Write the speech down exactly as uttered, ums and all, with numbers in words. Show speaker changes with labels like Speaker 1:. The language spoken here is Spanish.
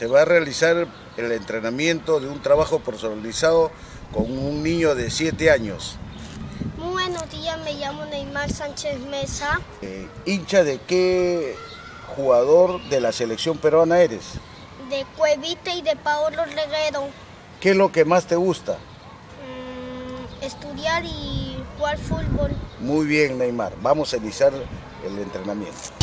Speaker 1: se va a realizar el entrenamiento de un trabajo personalizado con un niño de siete años.
Speaker 2: Muy buenos días, me llamo Neymar Sánchez Mesa.
Speaker 1: Eh, ¿Hincha de qué jugador de la selección peruana eres?
Speaker 2: De Cuevita y de Paolo Reguero.
Speaker 1: ¿Qué es lo que más te gusta?
Speaker 2: Mm, estudiar y jugar fútbol.
Speaker 1: Muy bien, Neymar. Vamos a iniciar el entrenamiento.